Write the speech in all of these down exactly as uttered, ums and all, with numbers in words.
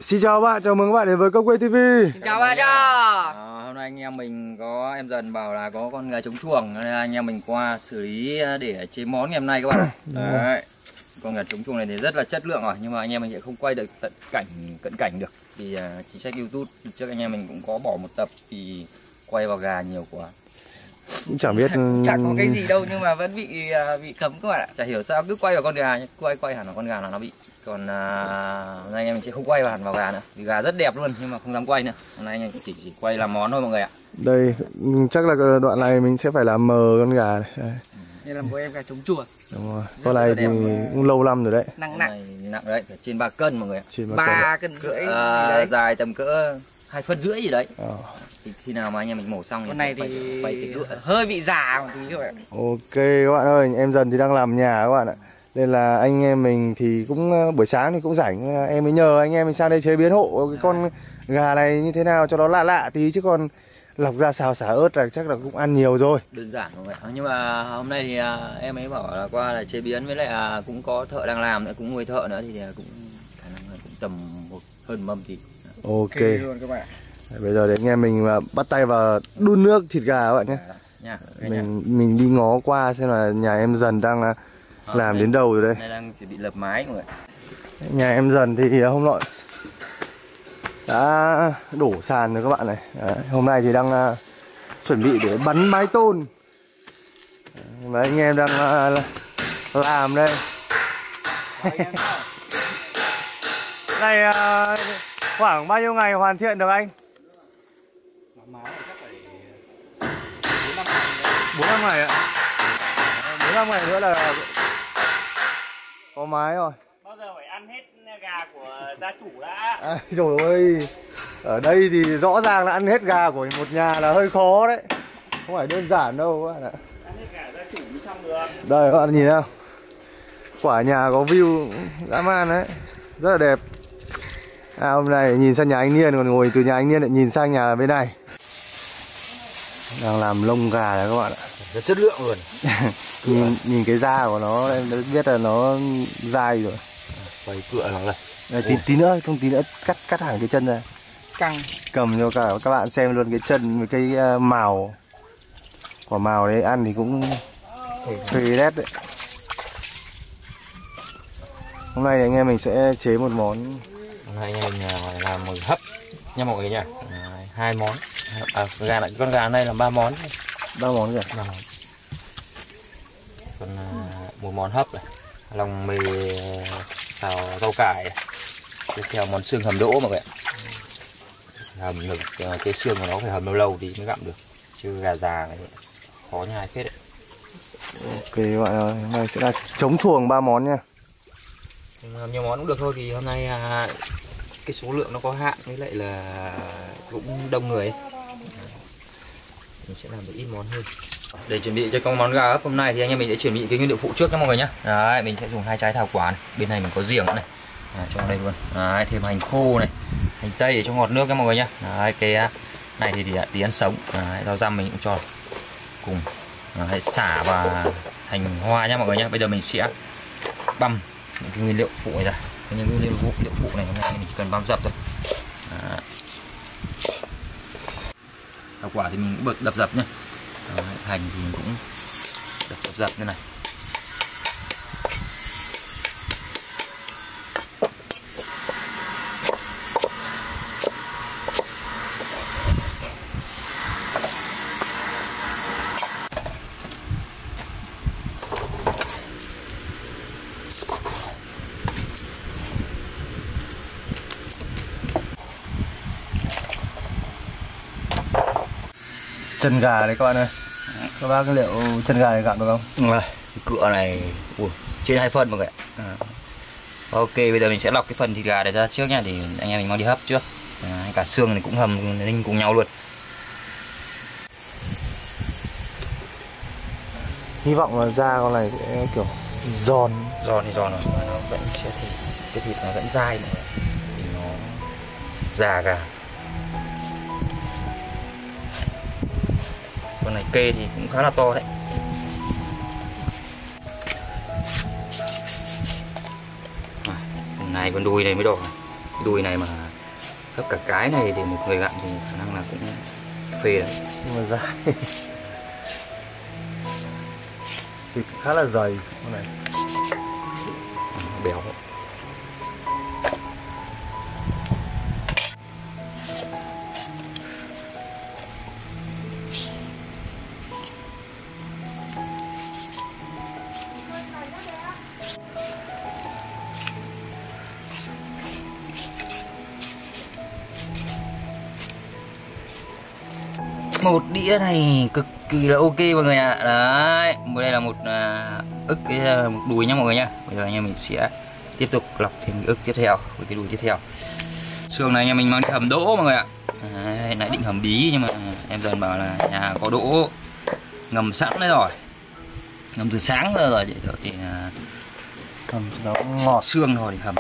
Xin chào bạn, chào mừng các bạn đến với Cốc Quê ti vi. Xin chào bạn nhá. À, hôm nay anh em mình có em Dần bảo là có con gà trống chuồng nên anh em mình qua xử lý để chế món ngày hôm nay các bạn. Đấy. Con gà trống chuồng này thì rất là chất lượng rồi, nhưng mà anh em mình sẽ không quay được tận cảnh cận cảnh được vì uh, chính sách YouTube trước anh em mình cũng có bỏ một tập vì quay vào gà nhiều quá. Cũng chẳng biết Chẳng có cái gì đâu nhưng mà vẫn bị uh, bị cấm các bạn ạ. Chả hiểu sao cứ quay vào con gà nhé, quay quay hẳn vào con gà là nó bị. Còn uh, hôm nay anh em mình sẽ không quay vào hẳn vào gà nữa vì gà rất đẹp luôn nhưng mà không dám quay nữa. Hôm nay anh em chỉ chỉ quay làm món thôi mọi người ạ. Đây chắc là đoạn này mình sẽ phải làm mờ con gà này. Đây. Đây là một em gà trống chuồng. Đúng rồi. Con này thì cũng lâu lắm rồi đấy. Nặng nặng. Nặng đấy, phải trên ba cân mọi người ạ. Trên ba cân rưỡi. À, dài tầm cỡ hai phân rưỡi gì đấy. Ờ. Thì khi nào mà anh em mình mổ xong con này thì quay, quay cái hơi bị già một tí thôi. Ok các bạn ơi, em Dần thì đang làm nhà các bạn ạ. Nên là anh em mình thì cũng buổi sáng thì cũng rảnh, em mới nhờ anh em mình sang đây chế biến hộ cái con gà này như thế nào cho nó lạ lạ tí, chứ còn lọc ra xào xả ớt là chắc là cũng ăn nhiều rồi. Đơn giản mọi người. Nhưng mà hôm nay thì em ấy bảo là qua là chế biến với lại cũng có thợ đang làm nữa, cũng nuôi thợ nữa thì cũng khả năng là cũng tầm một hơn mâm thịt. Ok. Okay luôn các bạn. Bây giờ để anh em mình bắt tay vào đun nước thịt gà các bạn nhé. Nha, mình nhà. mình đi ngó qua xem là nhà em Dần đang à, làm đây, đến đâu rồi đây. Đây đang chuẩn bị lợp mái mọi người. Nhà em Dần thì hôm nọ đã đổ sàn rồi các bạn này. Đấy, hôm nay thì đang uh, chuẩn bị để bắn mái tôn. Và anh em đang uh, làm đây. Này uh, khoảng bao nhiêu ngày hoàn thiện được anh? bốn năm ngày ạ. bốn năm ngày nữa là có mái rồi. Bao giờ phải ăn hết gà của gia chủ đã. À, trời ơi, ở đây thì rõ ràng là ăn hết gà của một nhà là hơi khó đấy, không phải đơn giản đâu các bạn ạ. Ăn hết gà gia chủ mới xong được. Đây các bạn nhìn nào, quả nhà có view dã man đấy, rất là đẹp. À, hôm nay nhìn sang nhà anh Niên, còn ngồi từ nhà anh Niên lại nhìn sang nhà bên này. Đang làm lông gà đấy các bạn ạ. Rất chất lượng luôn. nhìn, nhìn cái da của nó em đã biết là nó dai rồi. Quay cựa nó này. Đây, tí, tí nữa, không tí nữa cắt cắt hẳn cái chân ra. Căng. Cầm cho cả các bạn xem luôn cái chân với cái uh, màu. Quả màu đấy ăn thì cũng phê đét đấy. Hôm nay thì anh em mình sẽ chế một món. Hôm nay anh em mình làm một hấp nha mọi người nha. Hai món. À, gà này, con gà này là ba món. Ba món kìa. Ba món. Còn uh, một món hấp này, lòng mì xào rau cải, tiếp theo món xương hầm đỗ mọi người ạ. Hầm được cái xương của nó phải hầm lâu lâu thì mới gặm được, chứ gà già này khó nhai phết đấy. Ok các bạn ơi, hôm nay sẽ là trống chuồng ba món nha. Làm nhiều món cũng được thôi, vì hôm nay uh, cái số lượng nó có hạn, với lại là cũng đông người ấy. Mình sẽ làm được ít món hơn. Để chuẩn bị cho con món gà hấp hôm nay thì anh em mình sẽ chuẩn bị cái nguyên liệu phụ trước nha mọi người nhé. Đấy, mình sẽ dùng hai trái thảo quả này, bên này mình có giềng này, à, cho đây luôn. Đấy, thêm hành khô này, hành tây để cho ngọt nước nha mọi người nhé. Đấy, cái này thì tí ăn sống. Đấy, rau răm mình cũng cho cùng. Đấy, xả và hành hoa nha mọi người nhé. Bây giờ mình sẽ băm những cái nguyên liệu phụ này ra. Những nguyên liệu phụ, liệu phụ này hôm nay mình chỉ cần băm dập thôi. Đấy. Thảo quả thì mình cũng bật đập dập nhé. Đấy, hành thì mình cũng đập dập dập như này. Chân gà đấy các bạn ơi. Các bác cái liệu chân gà này gặm được không? Rồi, cựa này ui, trên hai phân mọi người ạ. À. Ok, bây giờ mình sẽ lọc cái phần thịt gà này ra trước nha, thì anh em mình mang đi hấp trước. À, cả xương này cũng hầm ninh cùng nhau luôn. Hy vọng là da con này sẽ kiểu giòn. Giòn thì giòn rồi, mà nó vẫn sẽ thì cái thịt nó vẫn dai mọi người. Thì nó già gà. Con này kê thì cũng khá là to đấy. À, con này con đùi này mới đỏ này. Cái đùi này mà hấp cả cái này để một người gặm thì khả năng là cũng phê đấy. Nhưng mà dai. Thịt khá là dày con này. Béo. Một đĩa này cực kỳ là ok mọi người ạ. À. Đấy, đây là một uh, ức cái uh, một đùi nhá mọi người nhá. Bây giờ anh em mình sẽ tiếp tục lọc thêm cái ức tiếp theo với cái đùi tiếp theo. Xương này anh em mình mang đi hầm đỗ mọi người ạ. Đấy, nãy định hầm bí nhưng mà em dần bảo là nhà có đỗ ngầm sẵn đấy rồi, ngầm từ sáng giờ rồi vậy thì uh, hầm nó ngọt xương thôi thì hầm.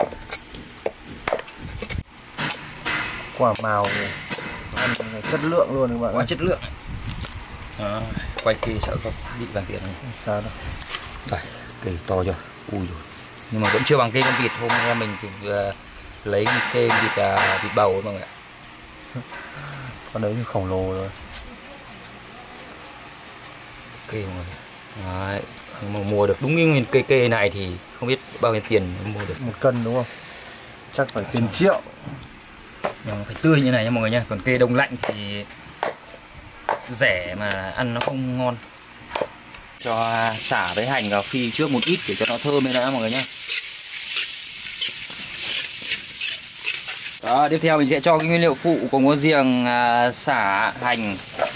Quả màu này ăn chất lượng luôn các bạn. Quá chất lượng. Đó, quay kia sợ không bị vàng tiền này. Sao đâu. Đây, cây to chưa? Ui rồi. Nhưng mà vẫn chưa bằng cây con vịt. Hôm nay mình thì uh, lấy cây vịt uh, vịt bầu mọi người ạ. Con đấy thì khổng lồ rồi. Cây mọi người. Đấy, mà mua được đúng cái nguyên cây cây này thì không biết bao nhiêu tiền mua được. Một cân đúng không? Chắc phải tiền triệu. Nhưng mà phải tươi như này nha mọi người nha. Còn cây đông lạnh thì rẻ mà ăn nó không ngon. Cho xả với hành vào phi trước một ít để cho nó thơm lên đã mọi người nhé. Đó, tiếp theo mình sẽ cho cái nguyên liệu phụ gồm có riềng, à, xả, hành,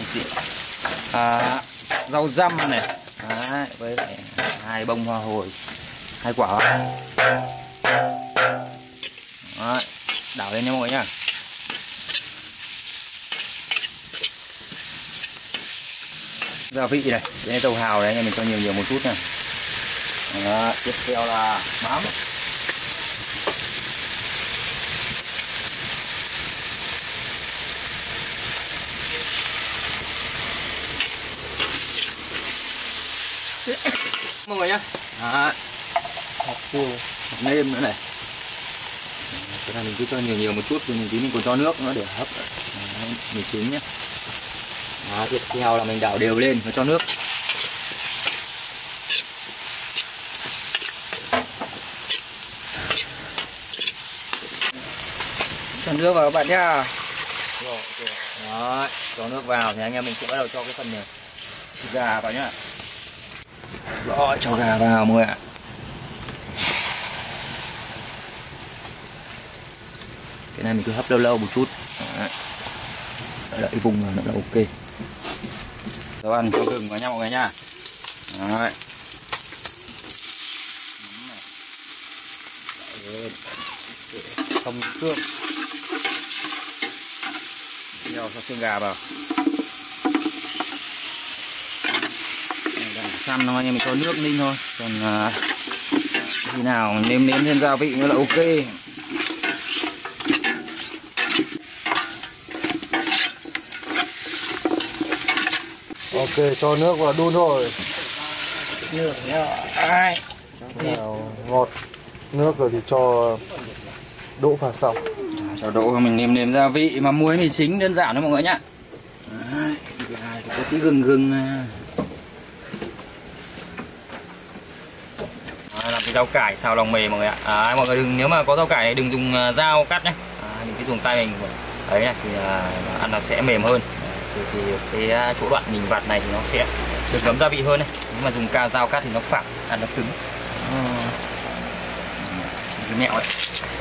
à, rau răm này. Đấy, với lại hai bông hoa hồi, hai quả hoa. Đấy, đảo lên nha mọi người nhá. Gia vị này, cái dầu hào đấy anh em mình cho nhiều nhiều một chút này. Đó, tiếp theo là mắm. Mọi người nhá. Đó. Hạt tiêu, hạt nêm nữa này. Cái này mình cứ cho nhiều nhiều một chút rồi mình tí mình còn cho nước nữa để hấp. Đấy, mì chính nhá. Đó, tiếp theo là mình đảo đều lên và cho nước. Cho nước vào các bạn nhá. Đó, cho nước vào thì anh em mình sẽ bắt đầu cho cái phần này gà vào nhá. Rồi, cho gà vào mọi người ạ. Cái này mình cứ hấp lâu lâu một chút. Đấy. Đợi vùng nữa là ok. Dầu ăn cho gừng vào nha mọi người nha. Đấy. Không xương. Nhiều cho xương gà vào. Săn thôi anh em mình cho nước ninh thôi. Còn uh, khi nào nêm nếm thêm gia vị nữa là ok. Ok, cho nước vào đun thôi. Nước nhá. Ai. Nào ngọt nước rồi thì cho đỗ vào xong. Cho đỗ mình nêm nếm gia vị mà muối mì chính đơn giản thôi mọi người nhá. Đấy, có tí gừng gừng. À, làm cái rau cải xào lòng mềm mọi người ạ. À, mọi người đừng, nếu mà có rau cải này đừng dùng dao cắt nhé. À, mình cứ dùng tay mình đấy này thì uh, ăn nó sẽ mềm hơn. Thì, thì cái chỗ đoạn mình vặt này thì nó sẽ được ngấm gia vị hơn này. Nếu mà dùng ca dao cắt thì nó phẳng, ăn nó cứng. Ừ. Cái mẹo ấy.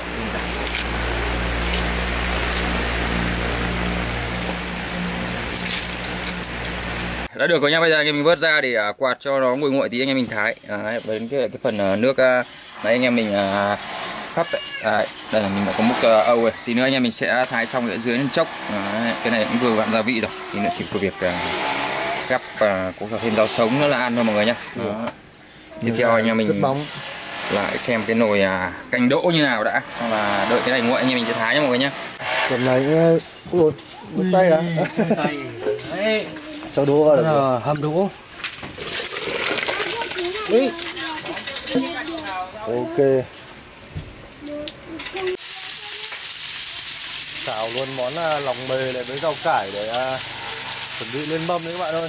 Đã được rồi nha, bây giờ anh em mình vớt ra để uh, quạt cho nó nguội nguội tí anh em mình thái. Đấy, đến cái cái phần uh, nước uh, đấy anh em mình uh, hấp đấy. Đấy, đây là mình đã có múc uh, âu rồi. Tí nữa anh em mình sẽ thái xong ở dưới lên chốc. Đấy, cái này cũng vừa vặn gia vị rồi. Thì nữa chỉ có việc uh, gắp và uh, có thêm rau sống nữa là ăn thôi mọi người nhá. Đó. Tiếp theo anh em mình lại xem cái nồi uh, canh đỗ như nào đã. Xong là đợi cái này nguội anh em mình sẽ thái nha mọi người nhá. Phần này ui đứt tay à? Đấy. Cho đỗ vào Rồi, hầm đỗ. Đi. Ok. xào luôn món uh, lòng mề này với rau cải để uh, chuẩn bị lên mâm đấy các bạn ơi.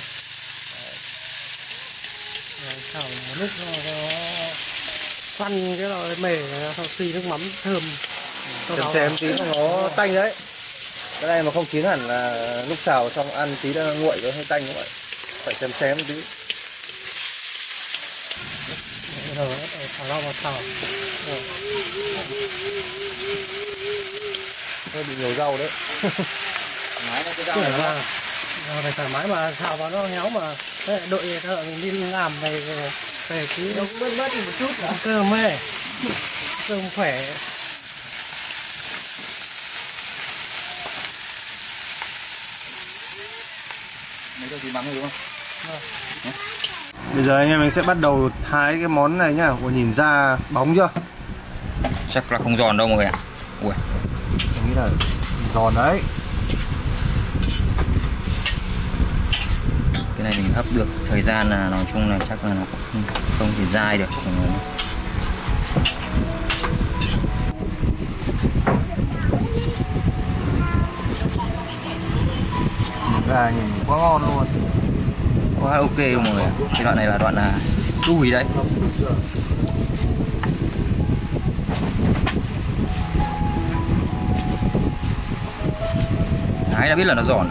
Xào một lúc nó xoăn cái loại mề sau xì nước mắm thơm. Xem xem tí nó tanh đấy. Cái này mà không chín hẳn là lúc xào xong ăn tí đã nguội rồi hơi tanh các bạn. Phải xem xem tí. Rồi xào rau vào xào. Hơi bị nhiều rau đấy. Nói là cái rau Kiểu này là phải thoải mái mà xào vào nó héo mà đội thợ mình đi làm về về cứ bớt bớt đi một chút nữa. cơm ấy cơm khỏe. mấy cái gì bắn đúng không? Bây giờ anh em mình sẽ bắt đầu thái cái món này nhá. Ủa, nhìn ra bóng chưa? Chắc là không giòn đâu mọi người ạ. Ui, Mình nghĩ là giòn đấy. cái này mình hấp được thời gian là nói chung là chắc là nó không, không thể dai được. Gà nhìn quá ngon luôn. Quá ok luôn mọi người ạ. Cái đoạn này là đoạn là đùi đấy. Đấy đã biết là nó giòn.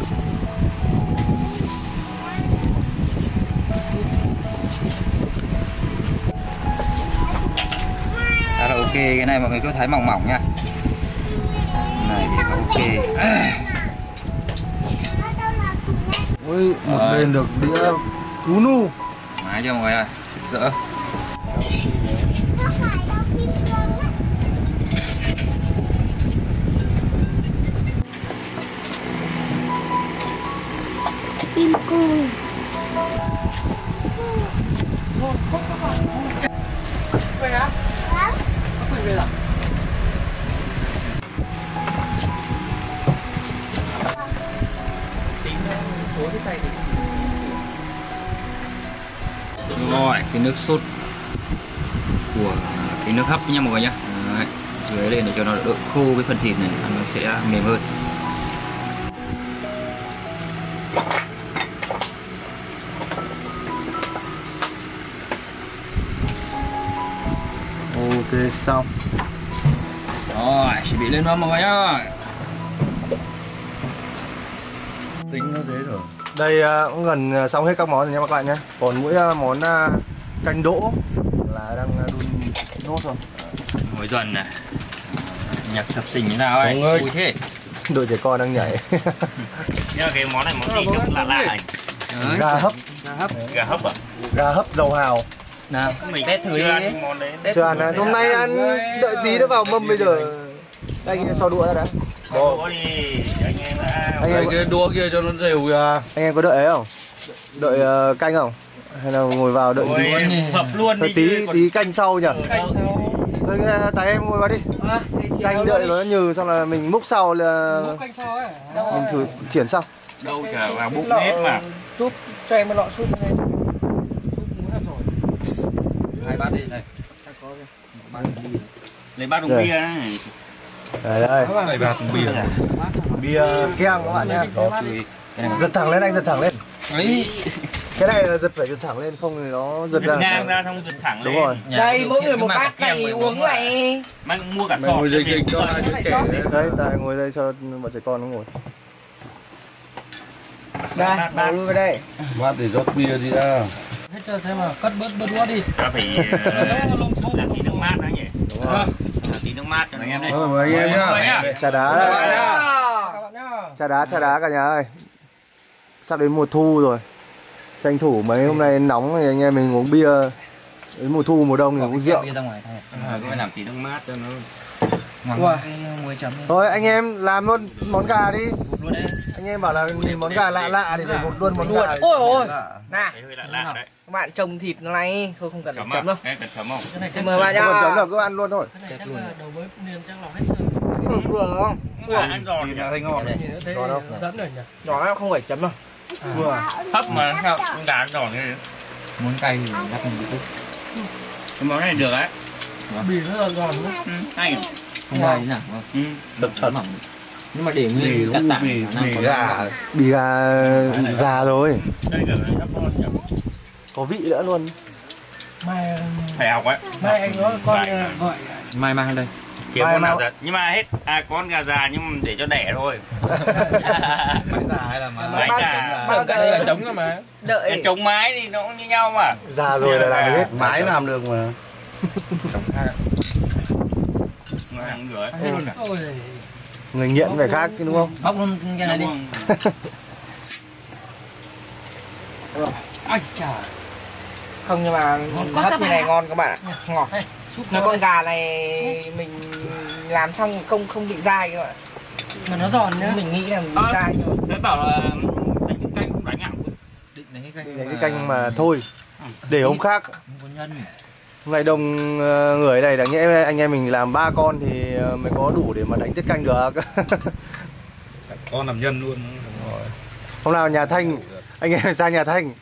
Khá là ok, cái này mọi người cứ thái mỏng mỏng nha. Này thì ok. Ui, một Rồi. bên được đĩa cú nu. Mái cho mọi người ơi, rỡ. Kim cương. Về á? Vâng. Có quyền về à? Tính tối cái tay thì Rồi, cái nước sốt của cái nước hấp nha mọi người nhé. Đấy, dưới lên để cho nó đỡ khô cái phần thịt này, ăn nó sẽ mềm hơn. Ok, xong. Rồi, chuẩn bị lên mâm mọi người nhá. Tính nó thế rồi. Đây uh, cũng gần xong hết các món rồi nha các bạn nhé. Còn mỗi uh, món uh, canh đỗ là đang uh, đun nốt rồi. Mỗi dần này. Nhạc sập sình như nào ấy. Vui thế. Đội trẻ con đang nhảy. Nhưng mà cái món này món gì cũng lạ lạ này. Đấy, Gà hấp. Gà hấp. Gà hấp à? Gà hấp dầu hào. Nào, Mình test thử chưa đi. ăn cái món đấy. Chưa ăn à? Hôm nay ăn đợi tí nữa vào mâm bây giờ. Anh em so đũa ra đã. Đũa đi, anh em đã. Anh em cái đũa kia cho nó đều kìa. Anh em có đợi ấy không? Đợi uh, canh không? Hay là ngồi vào đợi Ôi, tí, hấp luôn đợi đi. tí, chứ còn- tí canh sau nhỉ? canh sau. Thôi uh, tại em ngồi vào đi. À, thì chị Canh đâu đợi đi. nó nhừ xong là mình múc sau là Múc canh sau ấy. mình thử chuyển sau. Đâu chả vào bụng Lọ hết mà. Súp cho em một lọ súp này. Súp muối hấp rồi. Hai bát đi này. Lấy bát uống Rồi. bia này. Đây đây. Này bà cùng bia. Bia keng các bạn nhé. Đó, chú ý. Cái này Giật thẳng lên anh, giật thẳng lên. Ấy. Cái này là giật phải giật thẳng lên không thì nó giật Giật ra. ngang ra xong giật thẳng lên. Đúng rồi. Đây mỗi người một bát này uống này. Mang mua cả Mày sọt. ngồi dây để kịch cho uống. hai đứa trẻ đấy. Đấy, tại ngồi đây cho bọn trẻ con nó ngồi. Đây, bỏ luôn vào đây. Bát để rót bia đi ra. Hết cho thế mà cất bớt bớt đũa đi. Ta phải ờ, làm tí nước mát đã nhỉ? Đúng rồi. Làm tí nước mát cho anh em đây. Ờ, mời anh em nhá. Trà đá Các bạn đấy. nhá. Trà đá, trà đá cả nhà ơi. Sắp đến mùa thu rồi. Tranh thủ mấy hôm nay nóng thì anh em mình uống bia. Đến mùa thu mùa đông thì uống rượu. Bia ra ngoài thôi. À, phải làm tí nước mát cho nó Ngon Wow. cái muối chấm đi. Thôi anh em làm luôn món gà đi. Luôn đấy. Anh em bảo là nhìn món gà lạ lạ thì phải một luôn món gà. Ôi ôi. Nè, thấy hơi lạ lạ đấy. các bạn trồng thịt nó này, thôi không cần Chấm chấm à? đâu. Cái cần chấm không? Cái này Xin chắc mời bạn Không cần chấm nhá. đâu, cứ ăn luôn thôi. cái này chắc là đầu bếp niên chắc lọc hết sơ. Được không? Vừa ăn giòn nhỉ? thấy ngon. Nhìn nó thấy Ngon không? dẫn rồi nhỉ. Nhỏ nó không phải chấm đâu. Vừa. Hấp mà sao con gà ăn giòn thế? Muốn cay thì đắp một chút. Cái món này được đấy. Bì nó là giòn nữa. Ừ, hay. Không cay thế nào. Ừ. Thật thật. Mỏng. Nhưng mà để nguyên cả tạng bì bì gà. Bì gà già rồi, Đây cả này hấp ngon nhỉ. có vị nữa luôn. Mai Phải học ấy. mai anh nói con gọi Mai mang đây. Kiếm Mai con nào nào- thật. Nhưng mà hết à con gà già nhưng mà để cho đẻ thôi. Mái già hay là Mái già. Bao Cái đây là giờ trống cơ mà. đợi Trống mái thì nó cũng như nhau mà. Già rồi là làm được hết. mái làm được mà. Ngon ăn được ấy. Hết luôn à? ôi Người nghiện phải khác chứ đúng không? Bóc luôn cái này đi. anh trời. không, nhưng mà hấp như này ngon các bạn ạ, ngọt. Súp Nó nó con gà này mình làm xong không không bị dai các bạn. mà nó giòn nhá. Mình nghĩ là bị À. dai nhưng mà Thế bảo là đánh cái canh cũng đánh ạ. Định lấy cái canh. Để cái canh mà thôi, để hôm khác. Không có nhân. Hôm nay đông ờ, người này đáng nhẽ anh em mình làm ba con thì ờ, mới có đủ để mà đánh tiết canh được. Con làm nhân luôn. Hôm nào nhà Thanh, anh em sang nhà Thanh.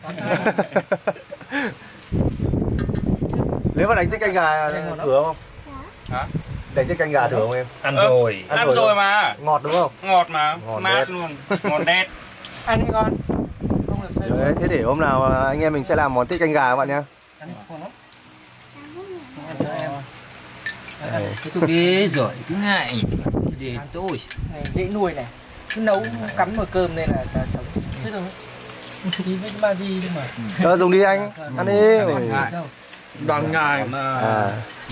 Nếu mà đánh tiết canh gà thừa không? Hả? Đánh tiết canh gà thừa không em? Ăn Ờ, rồi. Ăn Ăn rồi rồi mà. Ngọt đúng không? Ngọt mà. Ngọt Mát đét. luôn. Ngọt đét. ăn đi con. Không được thêm. Đấy, thế để hôm nào anh em mình sẽ làm món tiết canh gà các bạn nhé. Ăn ngon lắm. Thế tôi đi rồi cứ ngại gì tôi. Này dễ nuôi này, cứ nấu cắm vào cơm nên là là sống. Thế rồi. Thì với ba gì nhưng mà. Ờ, dùng đi anh, ăn đi. Đâu. Đang nhai. À.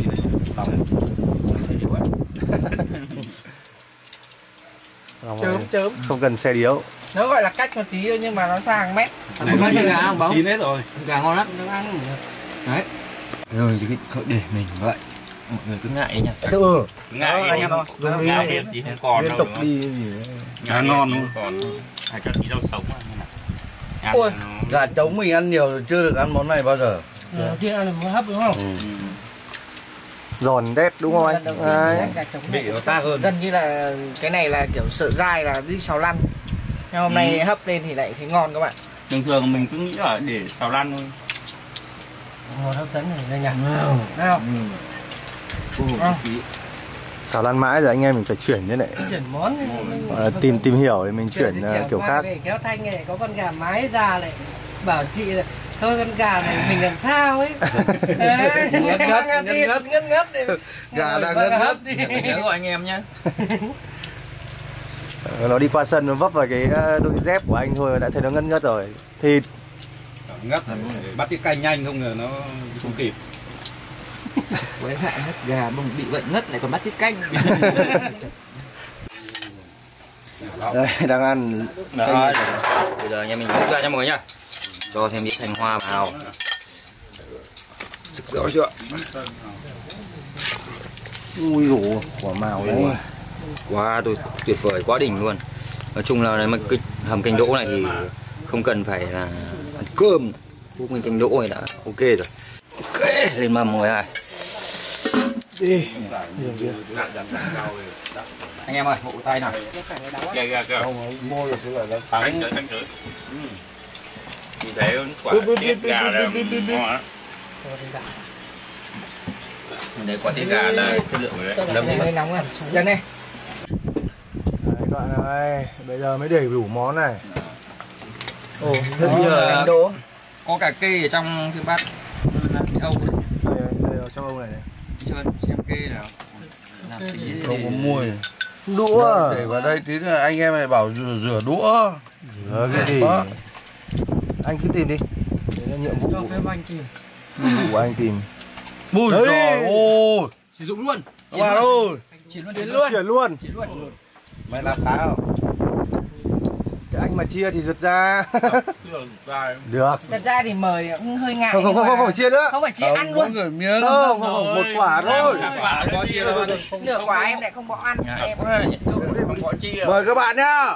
Chớm chớm. Không cần xe điếu. Nó gọi là cách một tí thôi nhưng mà nó sang mét. Có cái gà không bóng? Chín hết rồi. Gà ngon lắm. Đấy. Rồi thì thôi để mình vậy. Mọi người cứ ngại đấy nha. Ừ. Ngại anh đi. em dùng đi. Ngại hết thì không còn Liên đâu. tục đúng không? đi gì đấy. Ngại ngon luôn. Còn phải cho tí rau sống mà. Ăn Ôi. nó- Gà trống mình ăn nhiều rồi, chưa được ăn món này bao giờ. Đầu tiên ăn là một hấp đúng không? Ừ. Giòn đét đúng không anh? Lần đầu tiên Đấy. mình ăn gà trống Vị này. nó khác hơn. Gần như là cái này là kiểu sợ dai là đi xào lăn. Nhưng hôm nay hấp lên thì lại thấy ngon các bạn. Thường thường mình cứ nghĩ là để xào lăn thôi. Ngon hấp dẫn này đây nhỉ. Nào. Ờ. Xào lăn mãi rồi anh em mình phải chuyển thế này. Chuyển món Ờ, tìm tìm hiểu thì mình chuyển ờ, kiểu khác. Về kéo Thanh này có con gà mái già này bảo chị là thôi con gà này mình làm sao ấy. Đấy, Ngất ngất, ngất ngất ngất. ngất ngất đi. Gà đang Vâng, ngất ngất. hấp đi. Nhớ gọi anh em nhá. Ờ, nó đi qua sân nó vấp vào cái ờ, đôi dép của anh thôi đã thấy nó ngất ngất rồi. Thịt. Ngất là bắt cái canh nhanh không ngờ nó không kịp. Với hại ngất gà bông bị bệnh ngất lại còn bắt tiết canh. Đây đang ăn Đấy. Bây giờ anh em mình múc ra nha mọi người nhá. Cho thêm ít thanh hoa vào. Rực rỡ chưa? ui dồi quả màu đấy. Quá tôi tuyệt vời, quá đỉnh luôn. Nói chung là cái cái hầm canh đỗ này thì không cần phải là ăn cơm, hút mình canh đỗ này đã ok rồi. Ok, lên mâm rồi này. Đi. Anh em ơi, hộ tay nào. Gà gà gà. Mua được cái là nó Anh thắng. thử, anh thử. Ừ. Như thế quả tiết gà là ngon á. Đấy quả tiết gà là chất lượng rồi đấy. Đâm hơi nóng rồi. Dần này. Đấy các bạn ơi, bây giờ mới đầy đủ món này. Ồ, rất Đó, nhiều. canh đỗ. Có cả kê ở trong cái bát âu này. Đây, đây ở trong ông này này. Sơn xem kê nào. Làm tí Không có muôi. Đũa. Để vào đây tí nữa anh em lại bảo rửa, rửa đũa. Rửa cái gì? Đó. Anh cứ tìm đi. Đấy là nhiệm vụ Cho phép anh tìm. của anh tìm. Bùi Đấy. giời ôi. sử dụng luôn. Các bạn ơi. Chuyển luôn, Chuyển chuyển luôn. Chuyển luôn. Chuyển luôn. Mày làm khá không? Cái anh mà chia thì giật ra. Được. Thật ra thì mời cũng hơi ngại. Không không không nhưng không, mà không chia nữa. không phải chia Không, ăn mỗi luôn. người miếng. Không, không, không, một quả thôi. Quả có chia đâu. Nửa quả em lại không bỏ ăn. Em Quá nhỉ. Không có chia. Mời các bạn nhá.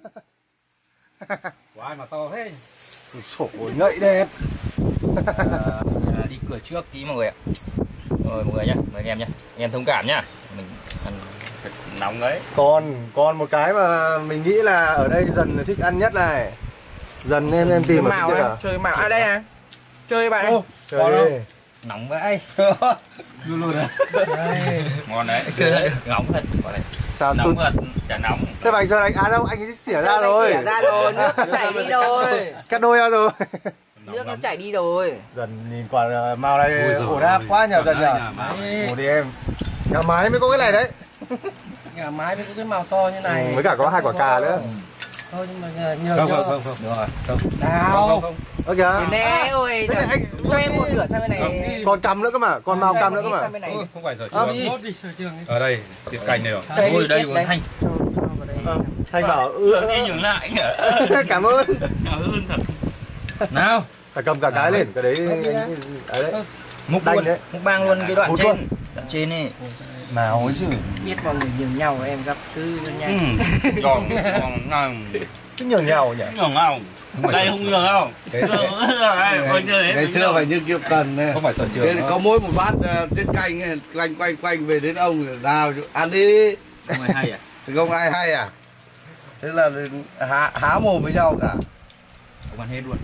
Sổ ngậy đẹp. À, đi cửa trước tí mọi người ạ. Rồi mọi người nhá, mời anh em nhá. Anh em thông cảm nhá. Mình ăn Nóng đấy. Còn còn một cái mà mình nghĩ là ở đây dần thích ăn nhất này. Dần em em tìm ở màu cái á, à? chơi màu à đây à. Chơi bạn ơi. Trời đi. nóng vậy. Luôn luôn đấy. Đây. Ngon đấy. Xưa đã được nóng thật. Quả này. Sao Nóng tôi... thật, chả nóng. Thế mà anh Sơn anh á đâu, anh ấy xỉa ra Sơn anh rồi. xỉa ra rồi, nước nó chảy đi rồi. Cắt đôi ra rồi. Nước nó chảy đi rồi. Dần nhìn quả màu này ổn áp quá nhờ Dần nhờ. Ủa đi em. Gà mái mới có cái này đấy. Gà mái mới có cái màu to như này. Ừ, với cả có hai quả cà nữa. Thôi nhưng mà nhờ Không, nhờ. không, không, không. Được rồi, không. Nào. Ơ kìa. Nè ôi, Thế anh cho em một nửa sang bên này. còn cầm nữa cơ mà, còn màu cầm nữa cơ mà. Sang bên này. Ừ, không phải sở À, trường. Đi, đi sở trường đi. Ở đây, tiết canh này rồi. Đây, Ôi đây đây. còn Thanh. Ờ, Thanh bảo ừ, Đi nhường lại. cảm ơn. Cảm ơn thật. Nào, Phải cầm cả cái lên, cái đấy ấy đấy. múc Đanh luôn, đấy. múc bang luôn cái đoạn Múc trên, luôn. đoạn trên này. Nào ấy chứ. Biết mọi người nhiều nhau em gặp cứ Ừ, nhanh. giòn, giòn, ngon. Cứ nhường nhau nhỉ. Nhường không? Đây không nhường không? Ngày xưa phải như kiểu cần này. Không phải sở trường. Thế thì có mỗi một bát uh, tiết canh ấy, quanh quanh quanh về đến ông nào ăn đi. Không ai hay à? Thì không ai hay à? Thế là há, há mồm với nhau cả. Không ăn hết luôn.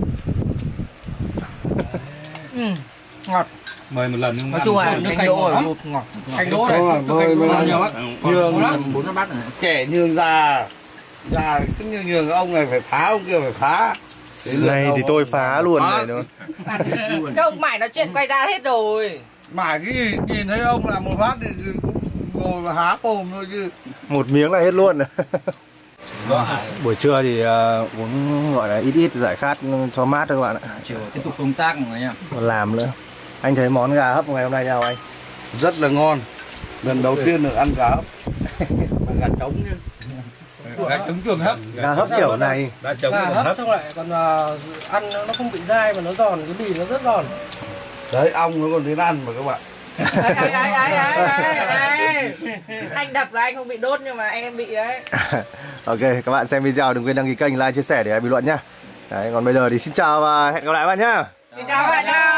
Ừ, ngọt. Mời một lần nhưng Nói chung là canh đỗ ở ngọt ngọt. Canh đỗ này. Không à, mời mời Nhiều mời. bác. Nhường bốn năm bát này. Trẻ nhường già. Già cứ như nhường ông này phải phá, ông kia phải phá. Đến lượt Này ông thì ông tôi phải phá luôn này luôn. Các ông mải nói chuyện quay ra hết rồi. Mà cái gì, nhìn thấy ông làm một phát thì cũng ngồi mà há mồm thôi chứ. Một miếng là hết luôn. Buổi trưa thì uh, uống gọi là ít ít giải khát cho mát thôi các bạn ạ. Chiều tiếp tục công tác mọi người nha. Còn làm nữa. Anh thấy món gà hấp ngày hôm nay nào anh? Rất là ngon. Lần đầu tiên được ăn gà hấp. Mà gà trống chứ. Gà trống trường hấp. Gà hấp kiểu này. Đã trống Gà trường hấp hấp. xong lại còn uh, ăn nó không bị dai mà nó giòn, cái bì nó rất giòn. Đấy, ong nó còn đến ăn mà các bạn. Đấy, đấy, đấy, đấy, đấy. Anh đập là anh không bị đốt nhưng mà em bị đấy. Ok, các bạn xem video đừng quên đăng ký kênh, like, chia sẻ để bình luận nhá. Đấy, còn bây giờ thì xin chào và hẹn gặp lại các bạn nhá. Xin chào các bạn nhá.